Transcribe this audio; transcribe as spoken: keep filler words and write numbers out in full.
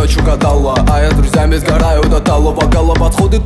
ночью гадала, а я с друзьями сгораю до талого. Гала подходит